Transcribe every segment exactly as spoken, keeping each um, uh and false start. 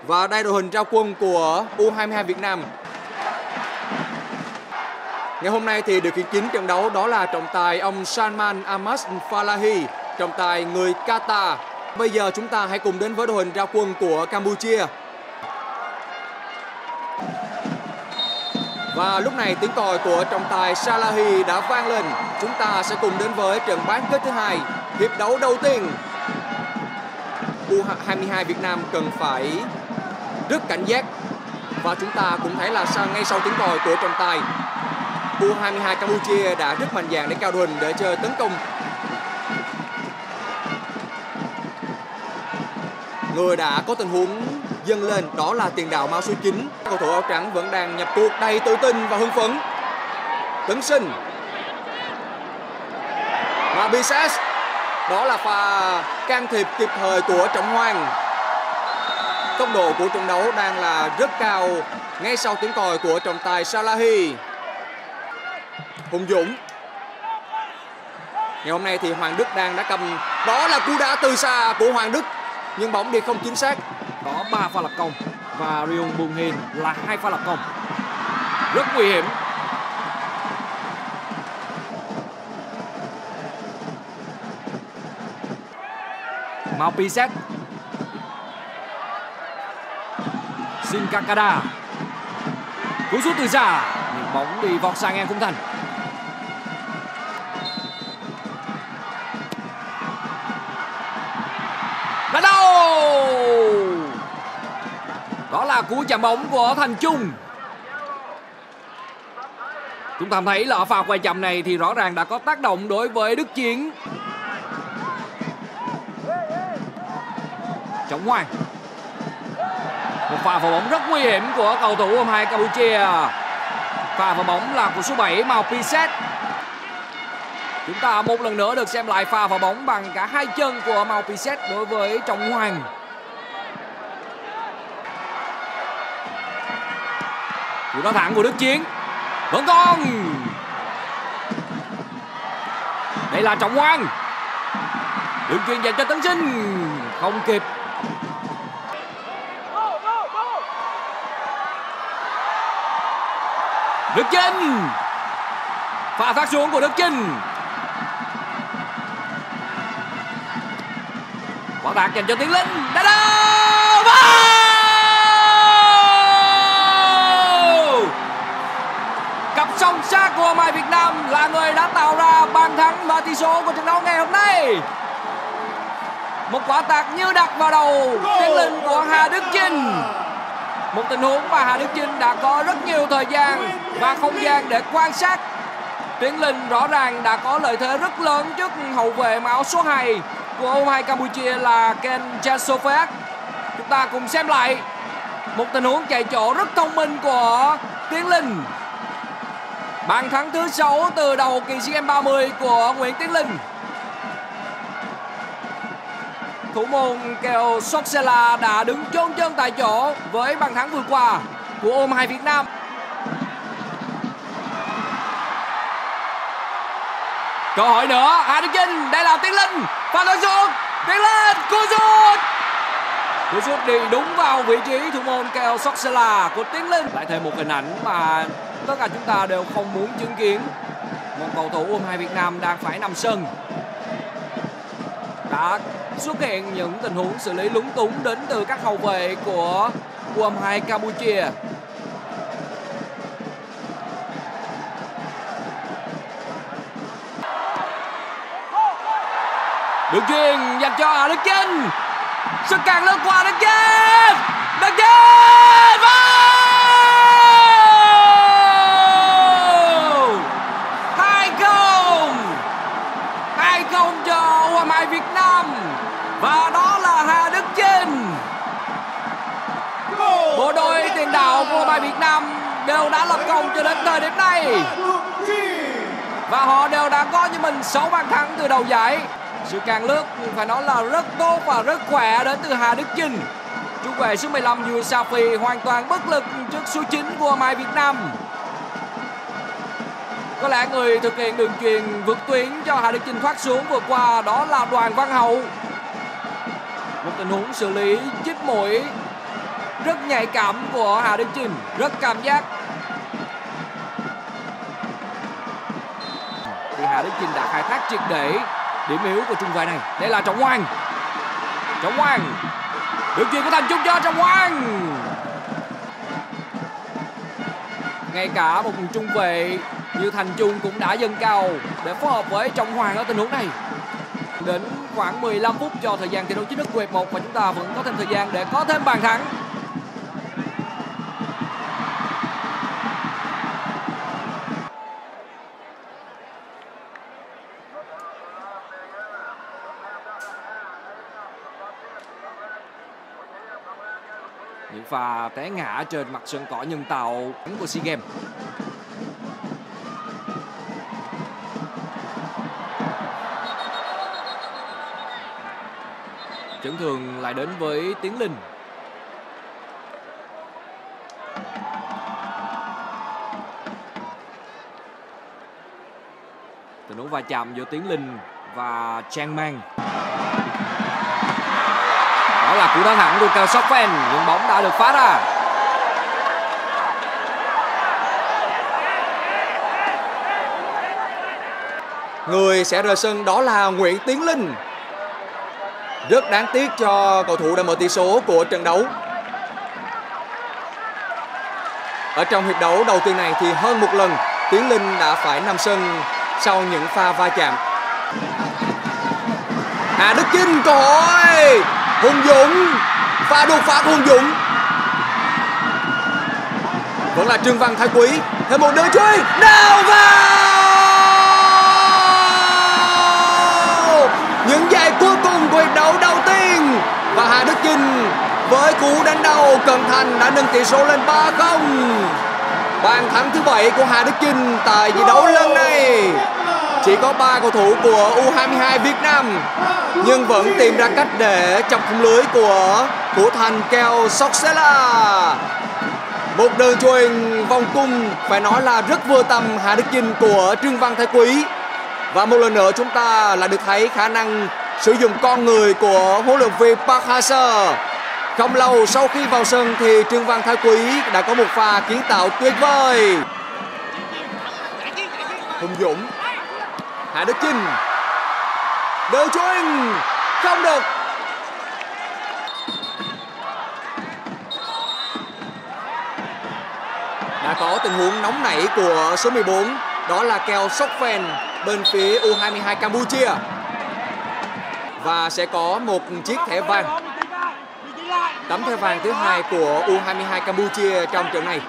Và đây đội hình ra quân của U hai mươi hai Việt Nam. Ngày hôm nay thì điều khiển chính trận đấu đó là trọng tài ông Salman Ahmad Falahi, trọng tài người Qatar. Bây giờ chúng ta hãy cùng đến với đội hình ra quân của Campuchia. Và lúc này tiếng còi của trọng tài Salahi đã vang lên. Chúng ta sẽ cùng đến với trận bán kết thứ hai, hiệp đấu đầu tiên. U hai mươi hai Việt Nam cần phải rất cảnh giác. Và chúng ta cũng thấy là sau ngay sau tiếng còi của trọng tài, U hai mươi hai Campuchia đã rất mạnh dạn để cao đội hình để chơi tấn công. Người đã có tình huống dâng lên đó là tiền đạo Mao Số chín. Cầu thủ áo trắng vẫn đang nhập cuộc đầy tự tin và hưng phấn. Tấn Sinh, Mabisas, đó là pha can thiệp kịp thời của Trọng Hoàng. Tốc độ của trận đấu đang là rất cao ngay sau tiếng còi của trọng tài Salahi. Hùng Dũng. Ngày hôm nay thì Hoàng Đức đang đã cầm, đó là cú đá từ xa của Hoàng Đức nhưng bóng đi không chính xác. Có ba pha lập công và Rion Bung Hin là hai pha lập công. Rất nguy hiểm. Mao Piset, Sinkakada, cú sút từ xa nhưng bóng đi vọt sang ngang khung thành. Đã đâu, đó là cú chạm bóng của Thành Trung. Chúng ta thấy là ở pha quay chậm này thì rõ ràng đã có tác động đối với Đức Chiến. Trọng Hoàng, một pha vào bóng rất nguy hiểm của cầu thủ U hai mươi hai Campuchia. Pha vào bóng là của số bảy Mao Piset. Chúng ta một lần nữa được xem lại pha vào bóng bằng cả hai chân của Mao Piset đối với Trọng Hoàng. Cú đá thẳng của Đức Chiến vẫn còn. Đây là Trọng Hoàng, đường chuyền dành cho Tấn Sinh không kịp. Đức Chinh, pha phát xuống của Đức Chinh. Quả tạt dành cho Tiến Linh. Đã đâu, vào! Cặp song sát của U hai mươi hai Việt Nam là người đã tạo ra bàn thắng và tỷ số của trận đấu ngày hôm nay. Một quả tạt như đặt vào đầu Tiến Linh của Hà Đức Chinh. Một tình huống mà Hà Đức Chinh đã có rất nhiều thời gian và không gian để quan sát. Tiến Linh rõ ràng đã có lợi thế rất lớn trước hậu vệ mặc áo số hai của U hai mươi hai Campuchia là Ken Chasophet. Chúng ta cùng xem lại một tình huống chạy chỗ rất thông minh của Tiến Linh. Bàn thắng thứ sáu từ đầu kỳ SEA Games ba mươi của Nguyễn Tiến Linh. Thủ môn Keo Soksela đã đứng chôn chân tại chỗ với bàn thắng vừa qua của U hai mươi hai Việt Nam. Cơ hội nữa, Hà Đức Chinh, đây là Tiến Linh, pha đối sút, Tiến Linh, cú sút. Cú sút đi đúng vào vị trí thủ môn Keo Soksela của Tiến Linh. Lại thêm một hình ảnh mà tất cả chúng ta đều không muốn chứng kiến. Một cầu thủ U hai mươi hai Việt Nam đang phải nằm sân. Đã xuất hiện những tình huống xử lý lúng túng đến từ các hậu vệ của U hai mươi hai Campuchia. Đường chuyền dành cho Hà Đức Chinh. Sức càng lướt qua Đức Chinh. Đức Chinh vào. hai không. hai không cho U hai mươi hai Việt Nam. Và đó là Hà Đức Chinh. Bộ đôi tiền đạo của U hai mươi hai Việt Nam đều đã lập công cho đến thời điểm này. Và họ đều đã có cho mình sáu bàn thắng từ đầu giải. Sự càng lướt phải nói là rất tốt và rất khỏe đến từ Hà Đức Chinh. Trung vệ số mười lăm Yui Safi hoàn toàn bất lực trước số chín của U hai mươi hai Việt Nam. Có lẽ người thực hiện đường chuyền vượt tuyến cho Hà Đức Chinh thoát xuống vừa qua đó là Đoàn Văn Hậu. Một tình huống xử lý chích mũi rất nhạy cảm của Hà Đức Chinh, rất cảm giác. Thì Hà Đức Chinh đã khai thác triệt để điểm yếu của trung vệ này. Đây là Trọng Hoàng. Trọng Hoàng được chuyền của Thành Trung cho Trọng Hoàng. Ngay cả một trung vệ như Thành Trung cũng đã dâng cao để phối hợp với Trọng Hoàng ở tình huống này. Đến khoảng mười lăm phút cho thời gian thi đấu chính thức của hiệp một và chúng ta vẫn có thêm thời gian để có thêm bàn thắng. Những pha té ngã trên mặt sân cỏ nhân tạo của SEA Games. Chấn thương lại đến với Tiến Linh. Tình huống va chạm giữa Tiến Linh và Trang Mang. Đó là cú đá thẳng của Cao Sóc Phen, nhưng bóng đã được phá ra. Người sẽ rời sân đó là Nguyễn Tiến Linh. Rất đáng tiếc cho cầu thủ đã mở tỷ số của trận đấu. Ở trong hiệp đấu đầu tiên này thì hơn một lần Tiến Linh đã phải nằm sân sau những pha va chạm. Hà Đức Chinh, cơ hội Hùng Dũng, pha đột phá của Hùng Dũng. Vẫn là Trương Văn Thái Quý, thêm một đường truy, đào vào. Những giây cuối cùng của hiệp đấu đầu tiên và Hà Đức Chinh với cú đánh đầu cận thành đã nâng tỷ số lên ba không. Bàn thắng thứ bảy của Hà Đức Chinh tại giải đấu lần này. Chỉ có ba cầu thủ của U hai mươi hai Việt Nam nhưng vẫn tìm ra cách để chọc thủng lưới của thủ thành Keo Soksela. Một đường chuyền vòng cung phải nói là rất vừa tầm Hà Đức Chinh của Trương Văn Thái Quý. Và một lần nữa chúng ta lại được thấy khả năng sử dụng con người của huấn luyện viên Park Hang-seo. Không lâu sau khi vào sân thì Trương Văn Thái Quý đã có một pha kiến tạo tuyệt vời. Hùng Dũng, Hà Đức Chinh, đường chuyền không được. Đã có tình huống nóng nảy của số mười bốn, đó là Keo Sokphen bên phía U hai mươi hai Campuchia. Và sẽ có một chiếc thẻ vàng, tấm thẻ vàng thứ hai của U hai mươi hai Campuchia trong trận này.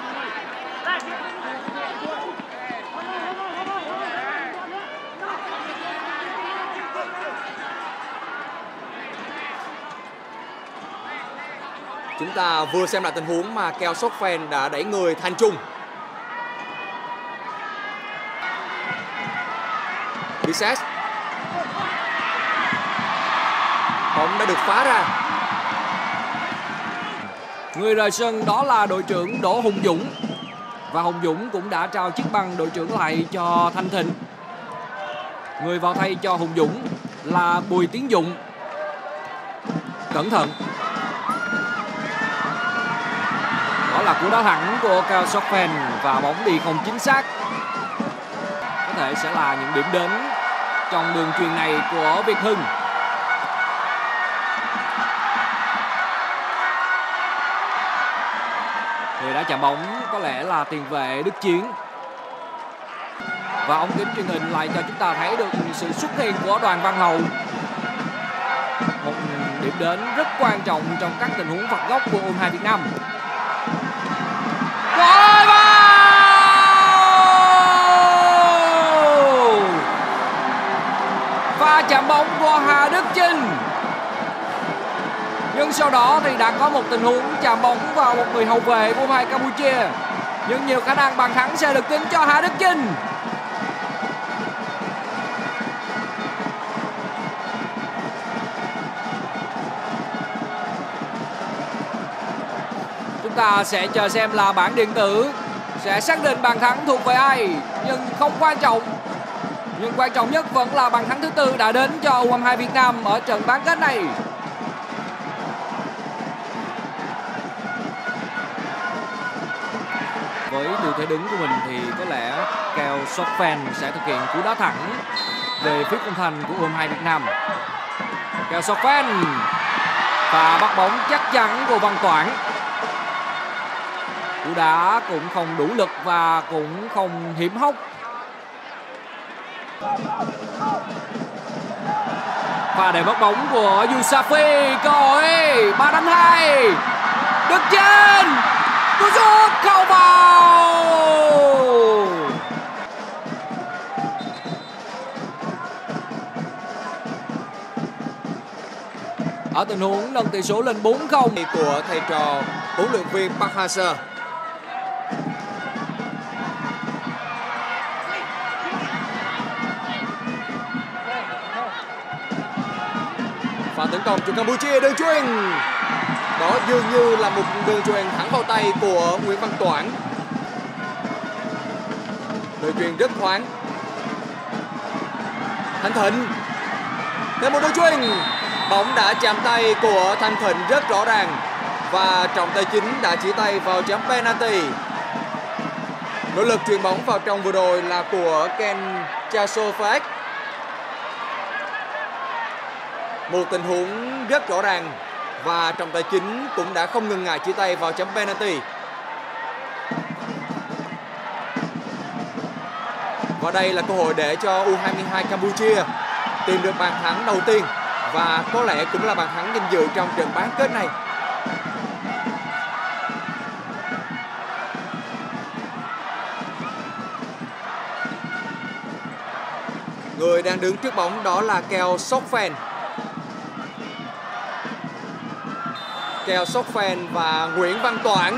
Chúng ta vừa xem lại tình huống mà Keo Sokphen đã đẩy người Thành Trung. Bises. Bóng đã được phá ra. Người rời sân đó là đội trưởng Đỗ Hùng Dũng. Và Hùng Dũng cũng đã trao chiếc băng đội trưởng lại cho Thanh Thịnh. Người vào thay cho Hùng Dũng là Bùi Tiến Dụng. Cẩn thận. Đó là cú đá thẳng của Keo Sokphen và bóng đi không chính xác. Có thể sẽ là những điểm đến trong đường chuyền này của Việt Hưng. Người đã chạm bóng có lẽ là tiền vệ Đức Chiến. Và ống kính truyền hình lại cho chúng ta thấy được sự xuất hiện của Đoàn Văn Hậu. Một điểm đến rất quan trọng trong các tình huống phạt góc của U hai Việt Nam. Rồi vào! Pha chạm bóng của Hà Đức Chinh. Nhưng sau đó thì đã có một tình huống chạm bóng vào một người hậu vệ của U hai Campuchia. Nhưng nhiều khả năng bàn thắng sẽ được tính cho Hà Đức Chinh. Chúng ta sẽ chờ xem là bảng điện tử sẽ xác định bàn thắng thuộc về ai. Nhưng không quan trọng. Nhưng quan trọng nhất vẫn là bàn thắng thứ tư đã đến cho U hai mươi hai Việt Nam ở trận bán kết này. với tư thế đứng của mình thì có lẽ kèo Sokphen sẽ thực hiện cú đá thẳng về phía khung thành của u hai hai Việt Nam. Kèo Sokphen và bắt bóng chắc chắn của Văn Toản. Cú đá cũng không đủ lực và cũng không hiểm hóc. Và để mất bóng của Yusafi, cơ hội ba đánh hai. Đức trên, cú sút không vào. Ở tình huống nâng tỷ số lên bốn không của thầy trò huấn luyện viên Park Hang-seo. Và tấn công cho Campuchia, đường chuyền. Đó dường như là một đường chuyền thẳng vào tay của Nguyễn Văn Toản. Đường chuyền rất thoáng. Thanh Thịnh. Thêm một đường chuyền. Bóng đã chạm tay của Thanh Thịnh rất rõ ràng. Và trọng tài chính đã chỉ tay vào chấm penalty. Nỗ lực chuyền bóng vào trong vừa rồi là của Ken Chasofak. Một tình huống rất rõ ràng và trọng tài chính cũng đã không ngừng ngại chỉ tay vào chấm penalty. Và đây là cơ hội để cho u hai hai Campuchia tìm được bàn thắng đầu tiên và có lẽ cũng là bàn thắng danh dự trong trận bán kết này. Người đang đứng trước bóng đó là Keo Sokphen. Keo Sokphen và Nguyễn Văn Toản.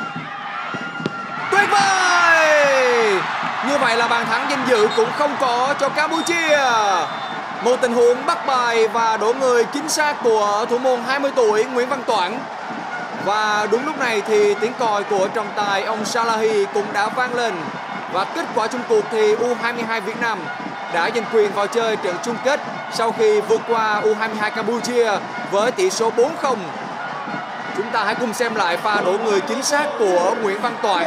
Tuyệt vời! Như vậy là bàn thắng danh dự cũng không có cho Campuchia. Một tình huống bắt bài và đổ người chính xác của thủ môn hai mươi tuổi Nguyễn Văn Toản. Và đúng lúc này thì tiếng còi của trọng tài ông Salahi cũng đã vang lên. Và kết quả chung cuộc thì u hai hai Việt Nam đã giành quyền vào chơi trận chung kết sau khi vượt qua u hai hai Campuchia với tỷ số bốn không. Chúng ta hãy cùng xem lại pha đổ người chính xác của Nguyễn Văn Toản.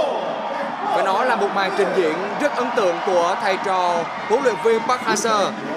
Phải nói là một màn trình diễn rất ấn tượng của thầy trò huấn luyện viên Park Hang-seo.